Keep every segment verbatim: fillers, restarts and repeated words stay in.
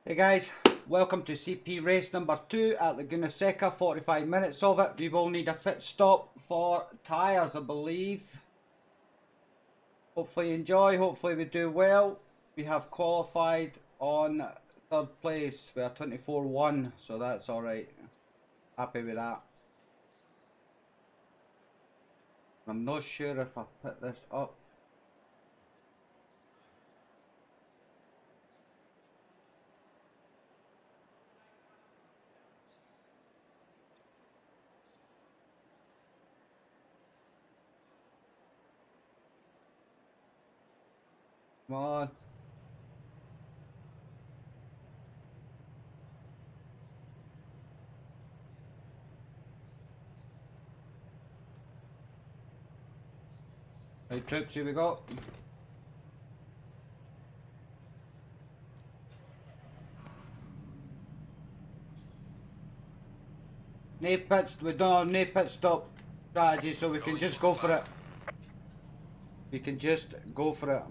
Hey guys, welcome to C P race number two at Laguna Seca, forty-five minutes of it. We will need a pit stop for tyres, I believe. Hopefully you enjoy, hopefully we do well. We have qualified on third place. We are twenty-four one, so that's alright. Happy with that. I'm not sure if I put this up. Come on. Right, troops, here we go. No pits, we don't have no pit stop strategy, so we can just go for it. We can just go for it.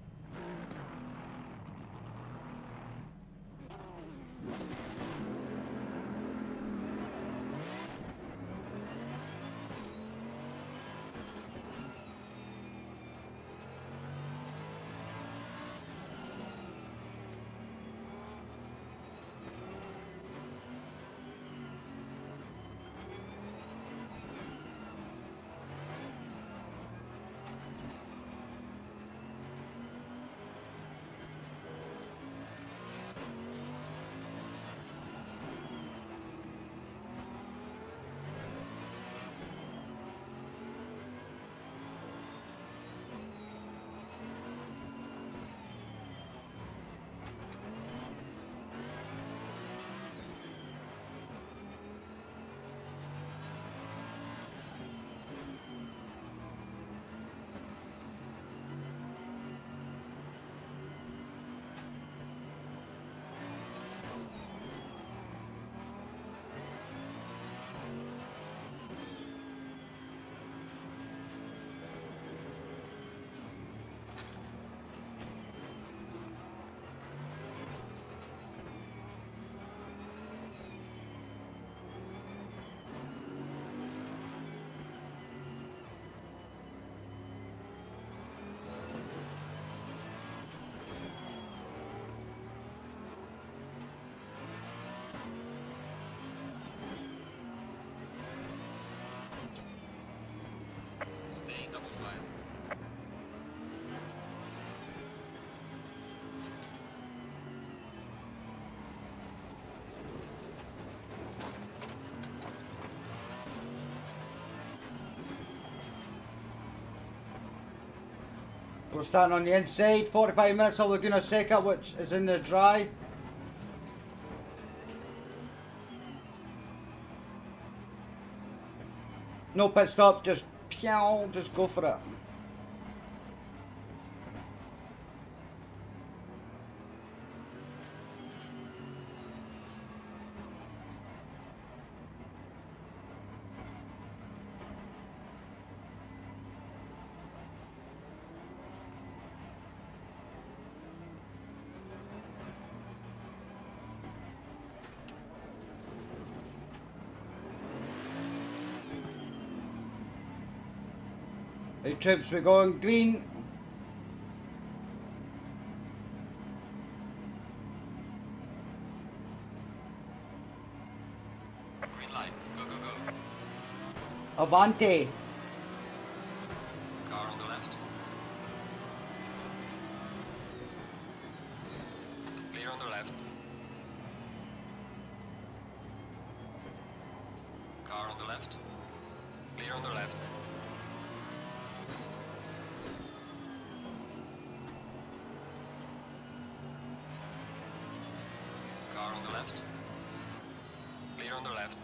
Stay double file. We're starting on the inside, forty-five minutes of Laguna Seca, which is in the dry. No pit stops, just pew, just go for it. Hey troops, we're going green. Green light. Go, go, go. Avante. Car on the left. Clear on the left. Car on the left. Clear on the left. Car on the left. Clear on the left.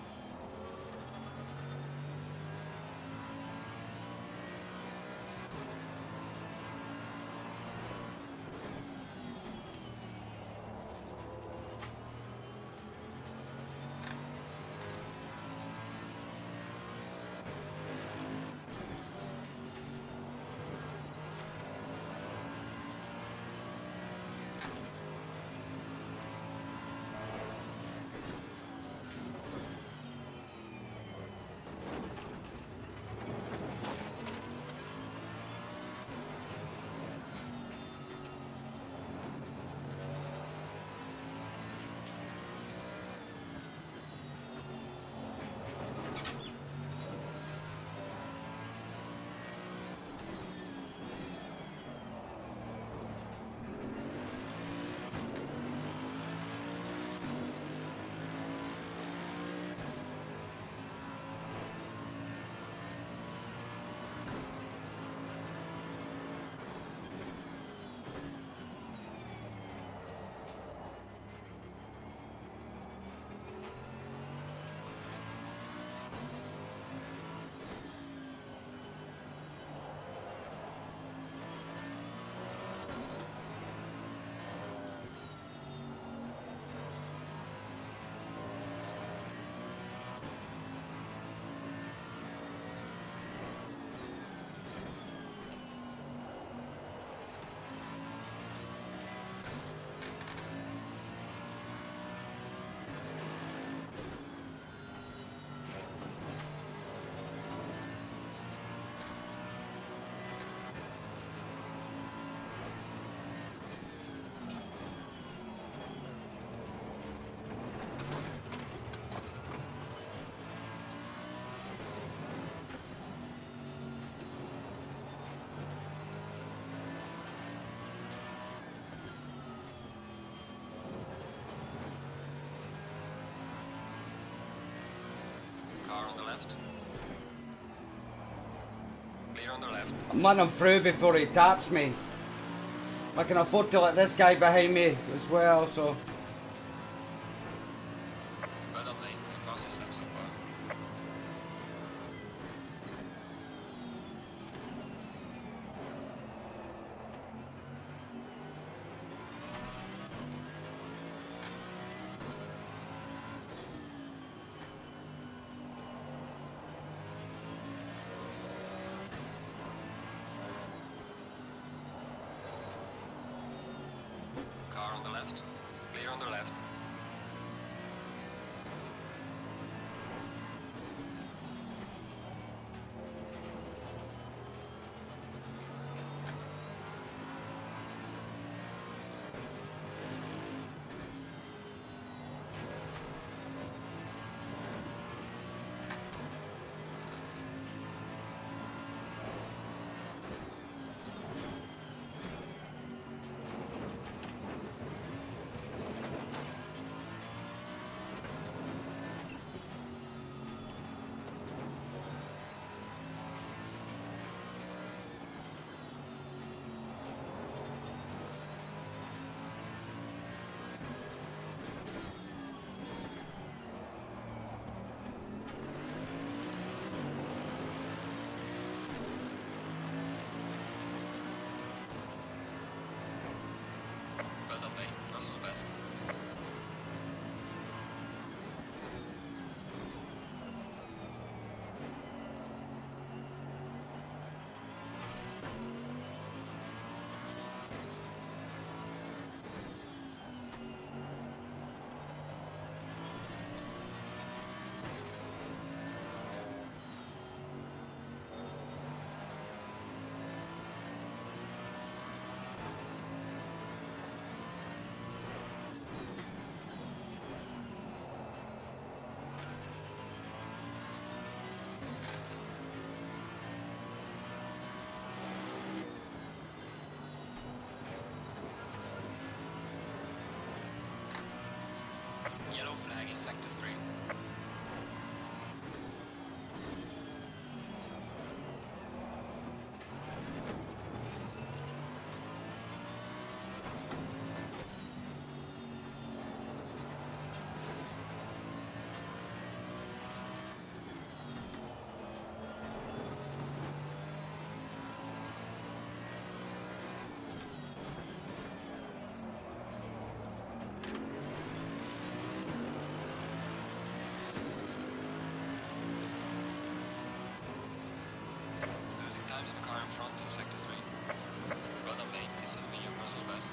on the left. Clear on the left. I'm letting him through before he taps me. I can afford to let this guy behind me as well, so. Well done, mate. The fastest lap so far. Car on the left. Clear on the left. Well done, mate. Personal best. Yellow flag in sector three. Losing time to the car in front in sector three. Well done, mate. This has been your personal best.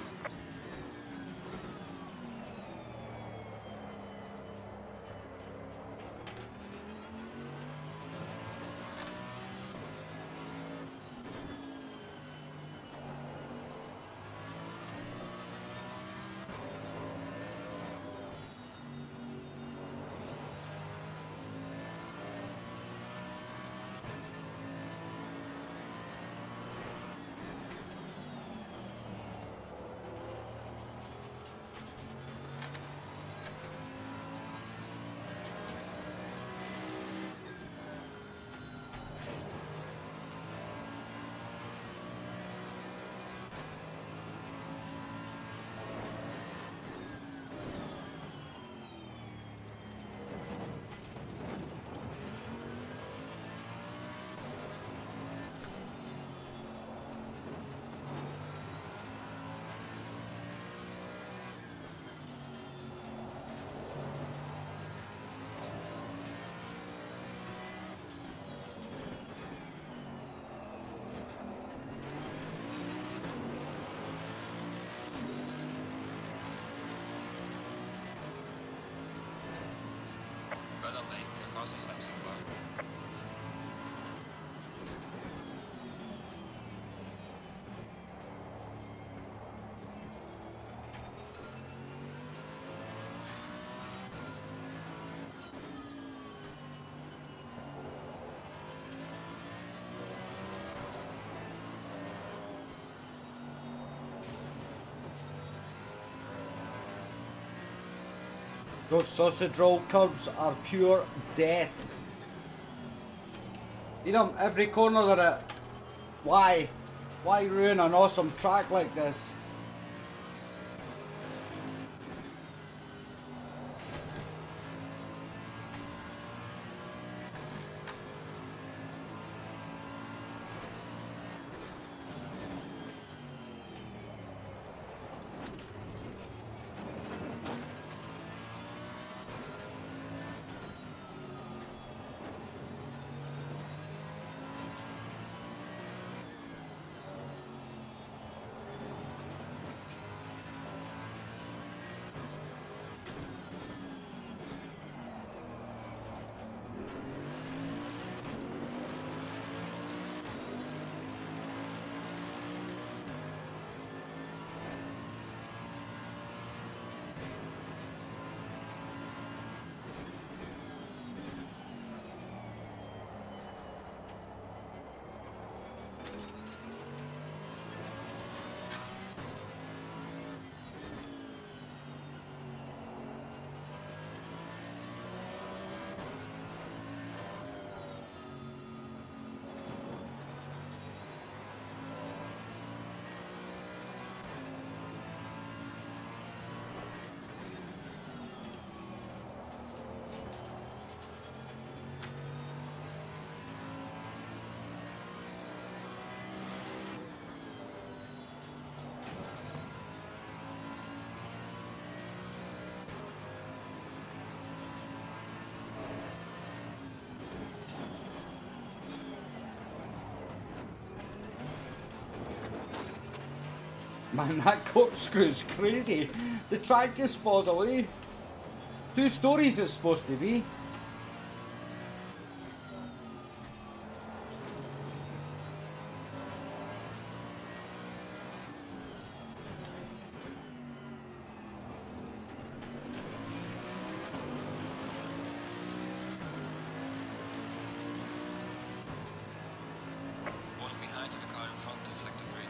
Well done, mate. The fastest lap so far. Those sausage roll curbs are pure death. You know, every corner that it... Why? Why ruin an awesome track like this? Man, that corkscrew's crazy. The track just falls away. Two stories it's supposed to be. Falling behind to the car in front in sector three.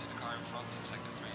to the car in front in sector three.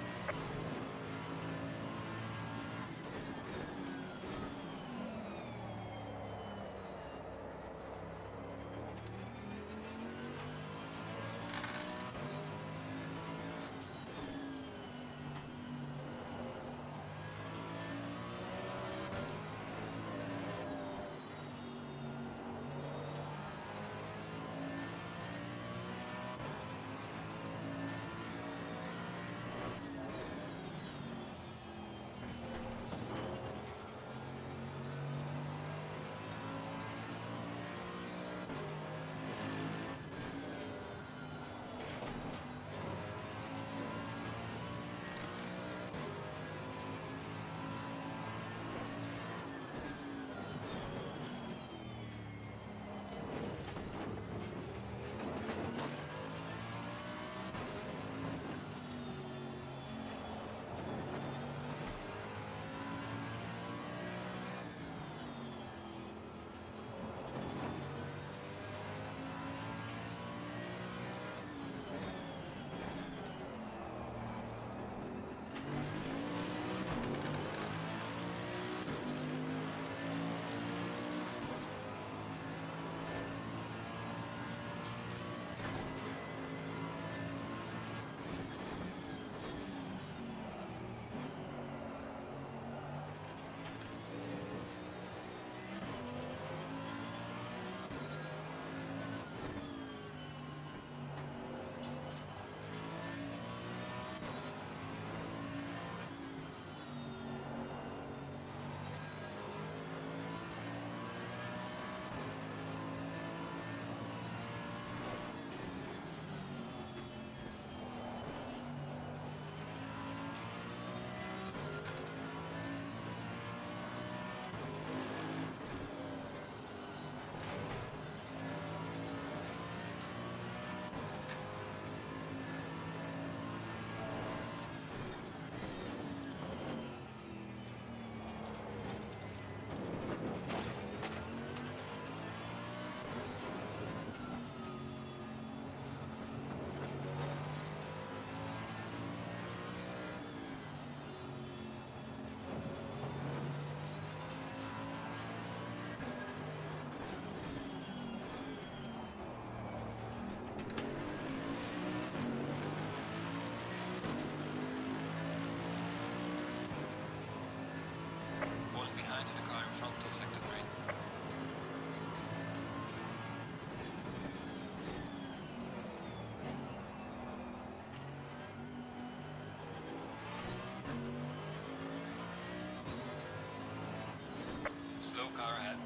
Slow car ahead.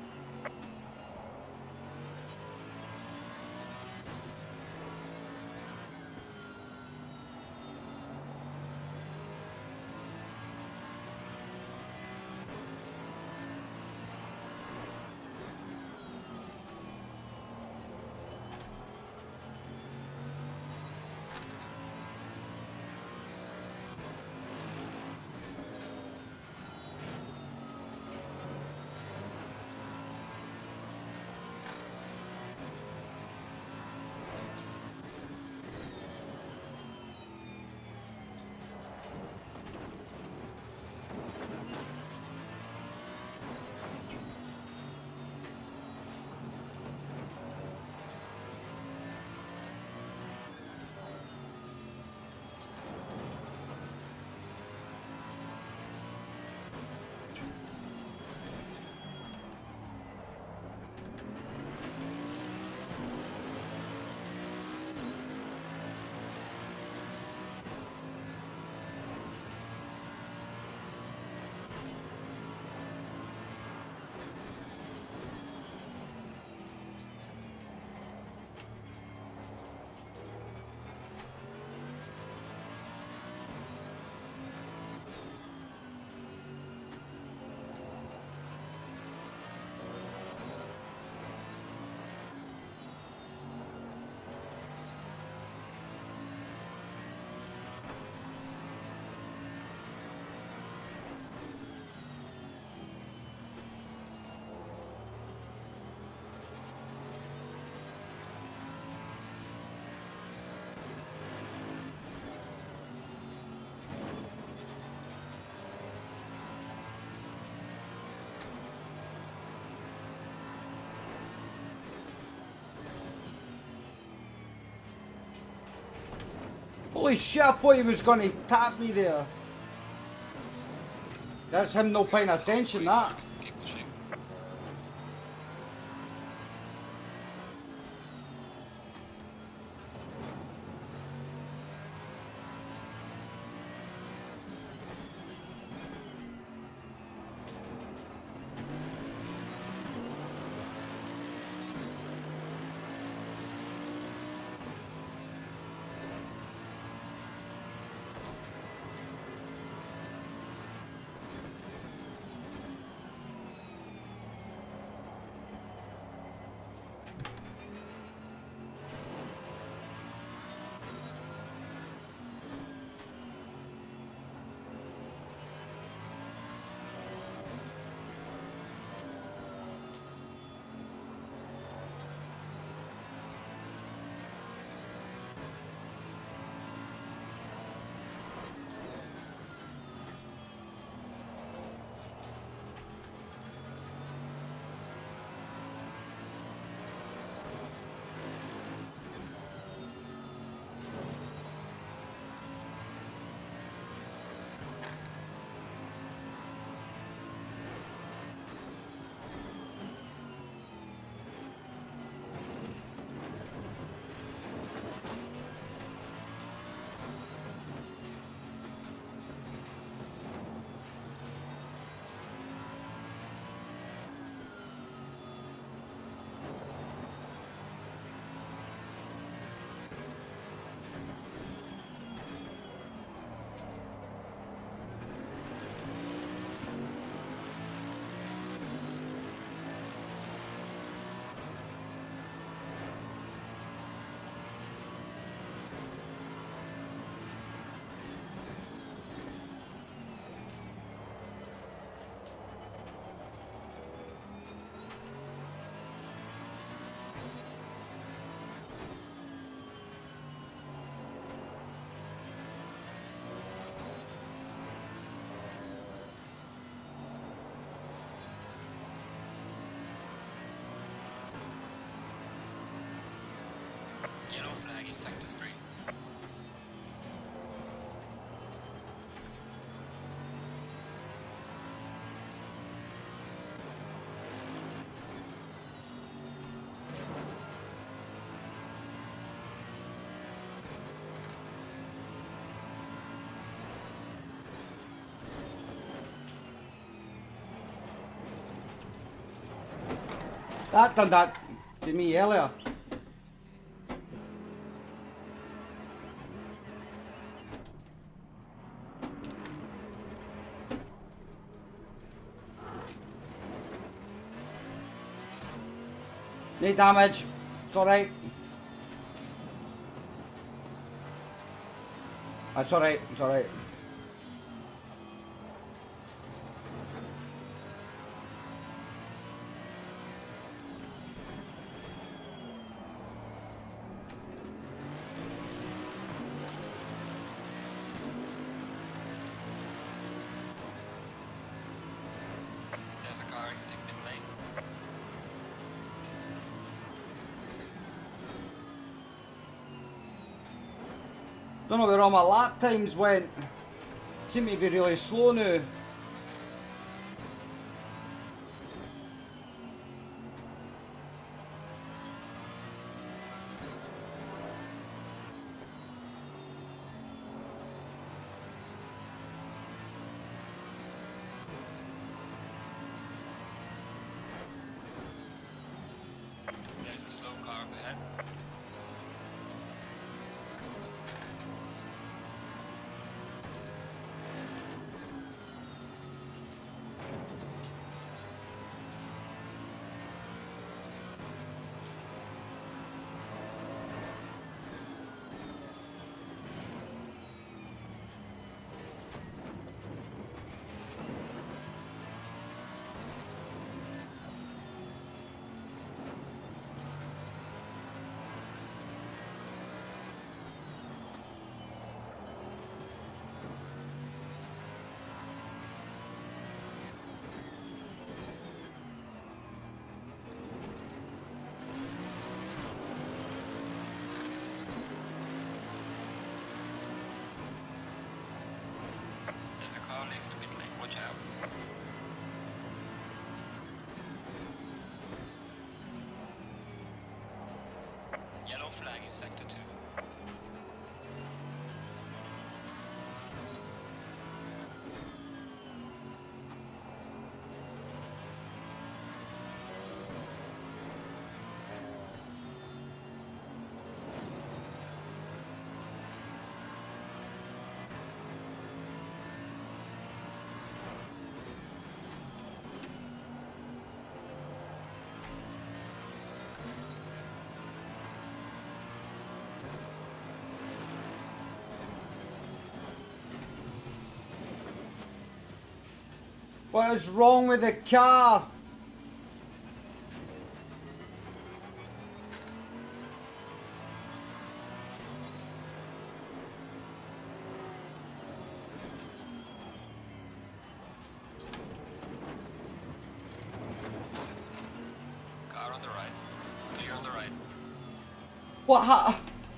Holy shit, I thought he was going to tap me there. That's him not paying attention, that. Keep pushing. Yellow flag in sector three. That done that to me earlier. No damage. It's alright. That's alright. It's alright. There's a car exiting pit lane. Don't know where all my lap times went. Seem to be really slow now. There's a slow car up ahead. flag in sector two. What is wrong with the car? Car on the right. Clear on the right. What ha-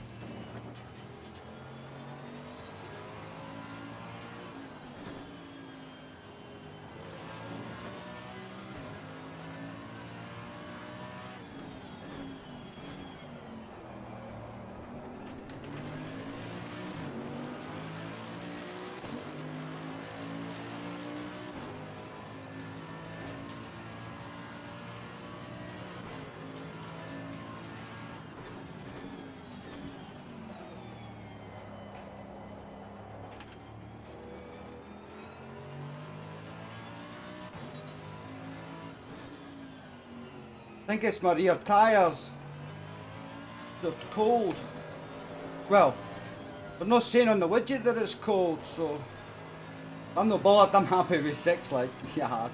I think it's my rear tyres. They're cold. Well, they're not saying on the widget that it's cold, so I'm not bothered. I'm happy with six, like, yeah.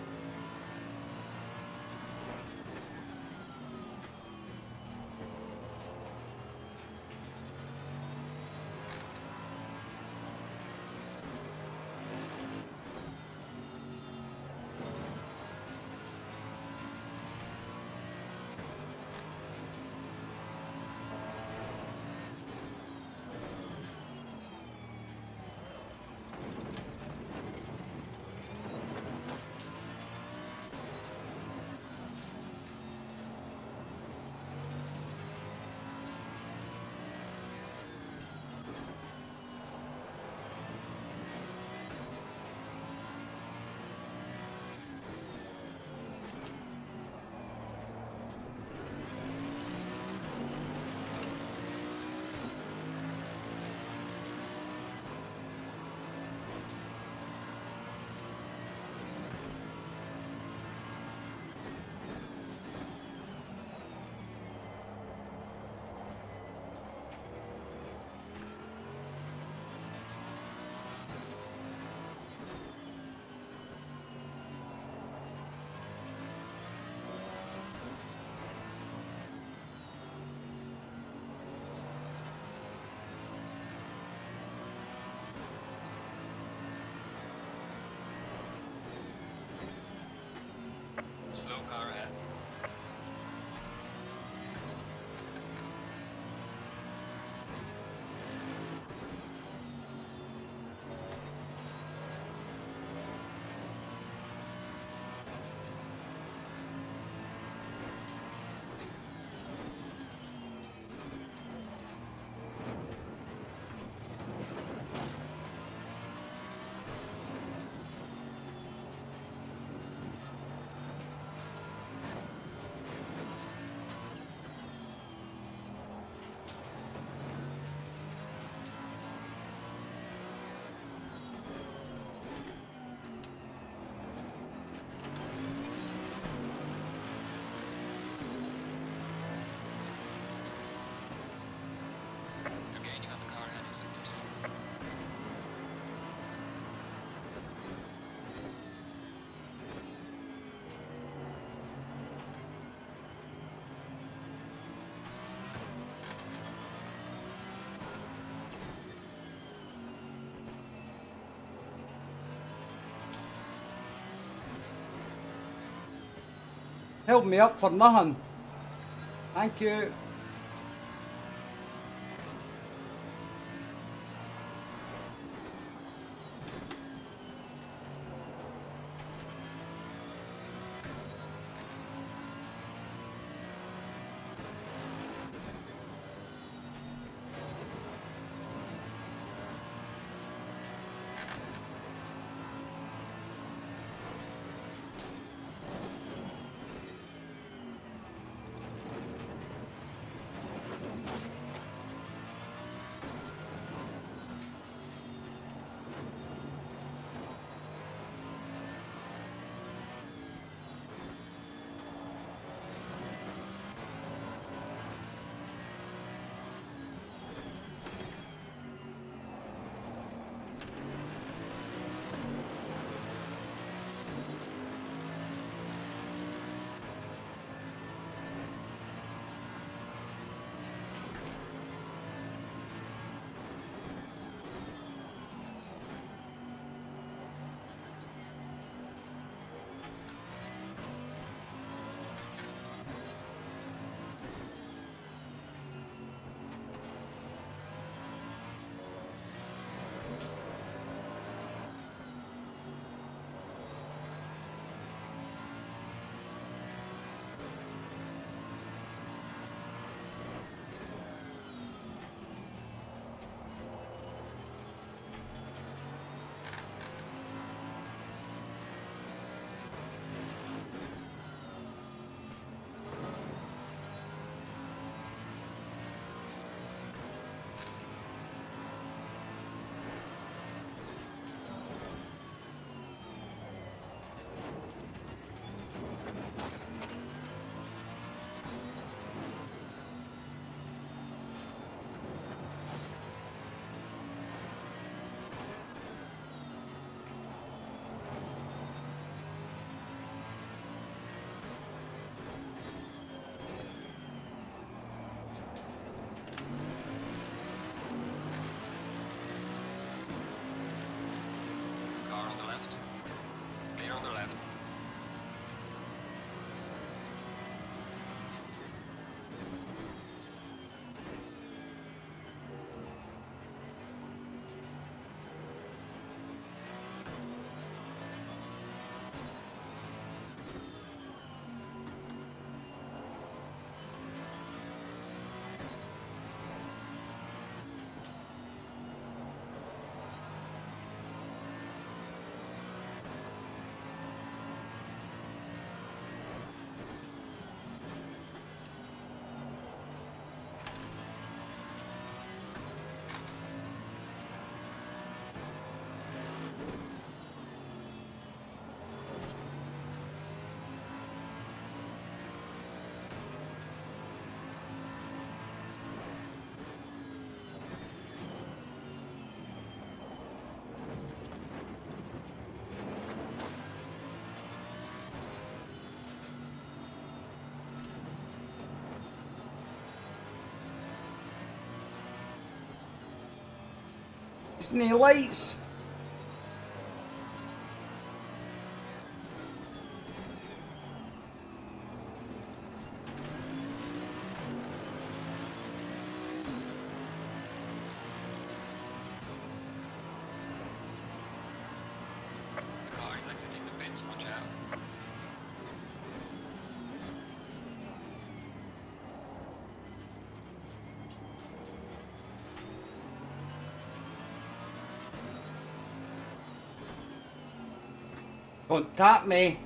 Slow car ahead. You're gaining on the car ahead in sector two. Held me up for nothing. Thank you. There's no lights. The car is exiting the pits, watch out. Don't tap me.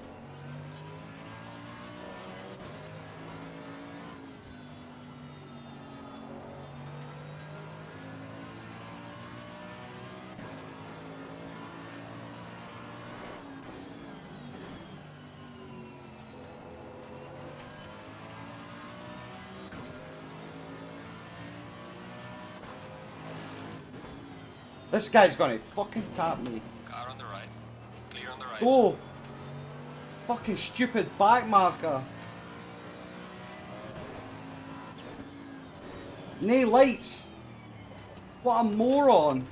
This guy's gonna fucking tap me. Car on the right. Clear on the right. Oh! Fucking stupid back marker. No lights. What a moron.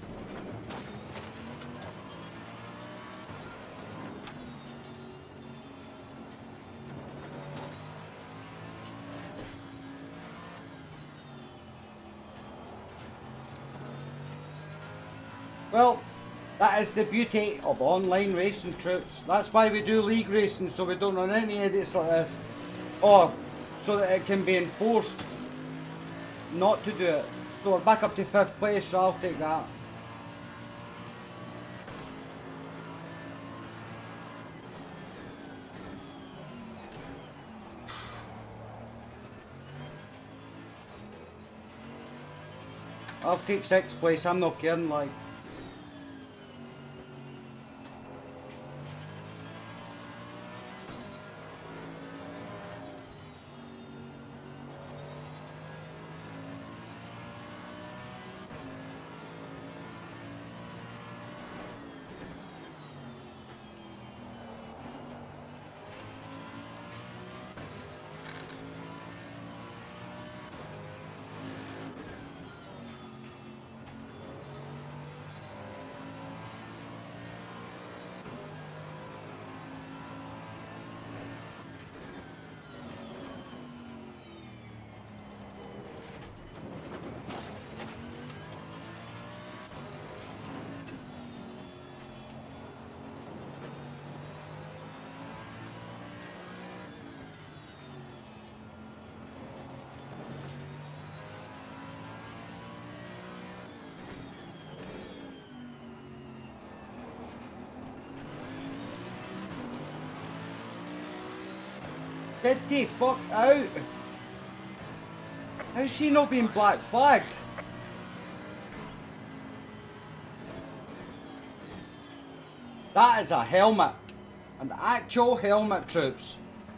Well, that is the beauty of online racing, troops. That's why we do league racing, so we don't run any idiots like this. Or so that it can be enforced not to do it. So we're back up to fifth place, so I'll take that. I'll take sixth place, I'm not kidding, like. Get the fuck out! How's she not being black flagged? That is a helmet. An actual helmet, troops.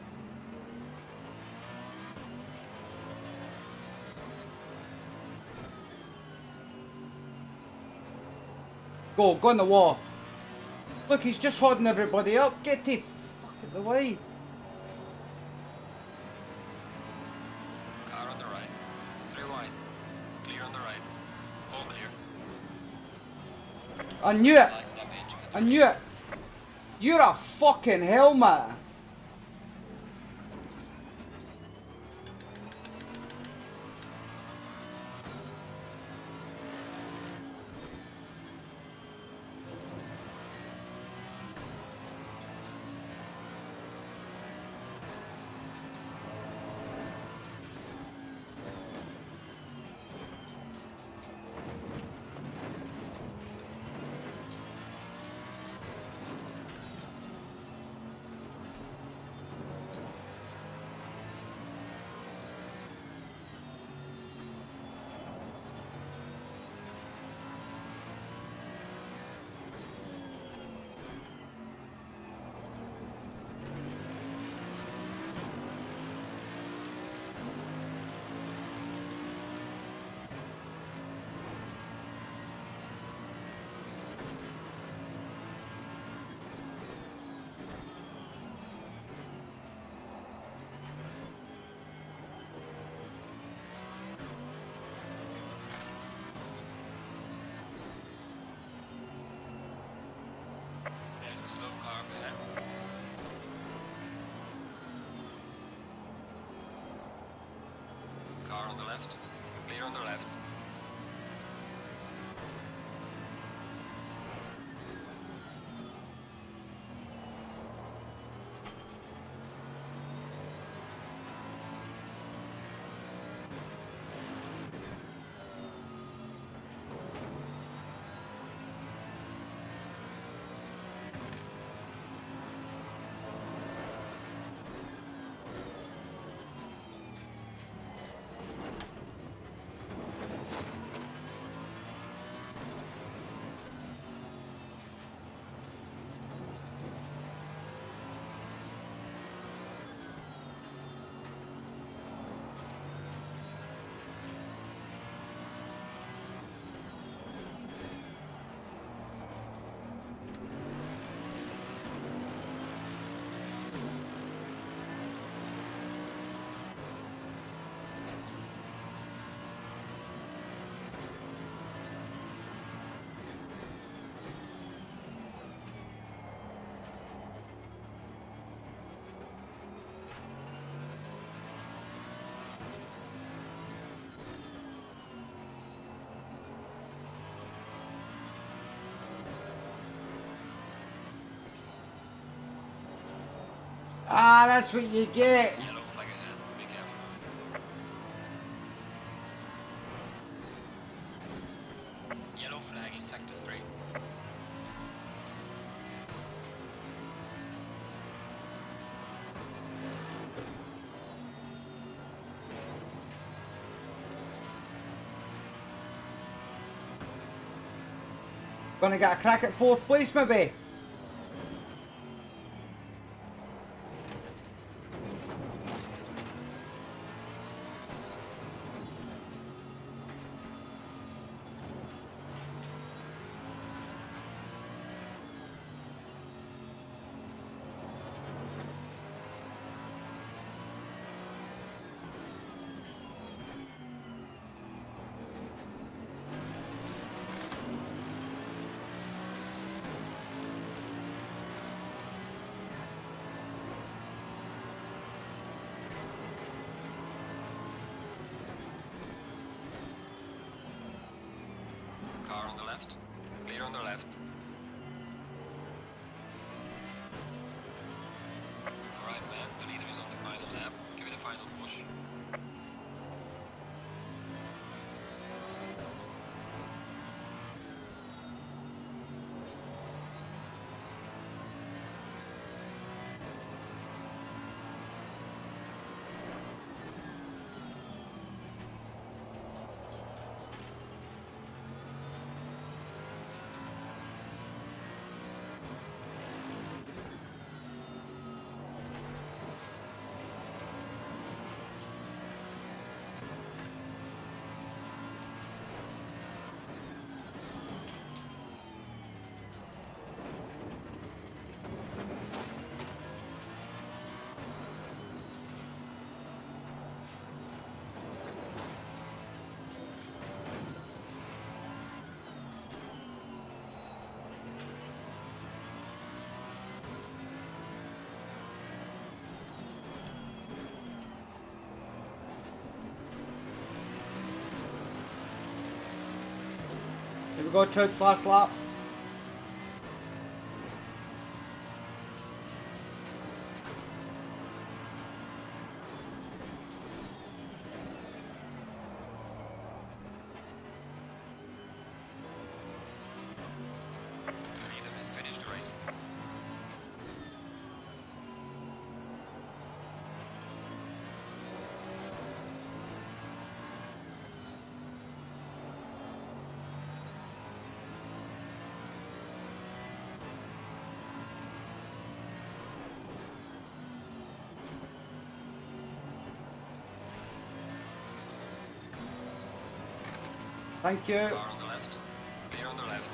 Go, go in the wall. Look, he's just holding everybody up. Get the fuck out of the way. Car on the right. Three wide. Clear on the right. All clear. I knew it. Light damage. I knew it. You're a fucking helmet. left. Clear on the left. Ah, that's what you get. Yellow flag ahead. Be careful. Yellow flag in sector three. Gonna get a crack at fourth place, maybe. Car on the left. Clear on the left. Alright man, the leader is on the final lap. Give it a final push. Here we go, Church, last lap. The leader has finished the race. Thank you. Car on the left. Clear on the left.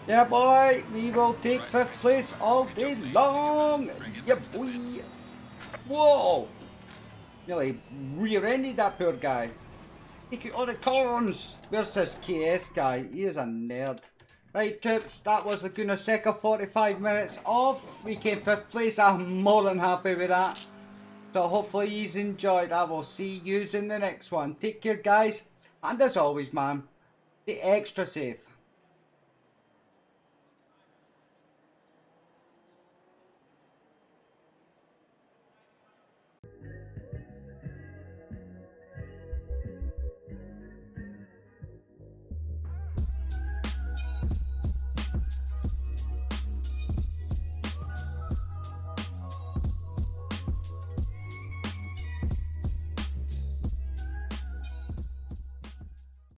Yeah, boy, we will take fifth place all day long. Yeah, boy. Whoa! Nearly rear-ended that poor guy. Take it on the corns. Where's this K S guy? He is a nerd. Right, troops, that was Laguna Seca forty-five minutes off. We came fifth place. I'm more than happy with that. So hopefully you've enjoyed. I will see you in the next one. Take care, guys. And as always, man, stay extra safe.